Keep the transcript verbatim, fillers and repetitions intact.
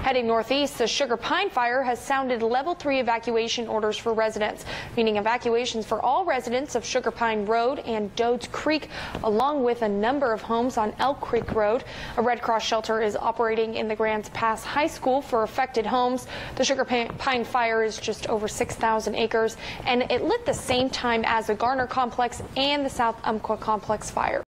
Heading northeast, the Sugar Pine Fire has sounded level three evacuation orders for residents, meaning evacuations for all residents of Sugar Pine Road and Dodds Creek, along with a number of homes on Elk Creek Road. A Red Cross shelter is operating in the Grants Pass High School for affected homes. The Sugar Pine Fire is just over six thousand acres, and it lit the same time as the Garner Complex and the South Umpqua Complex fire.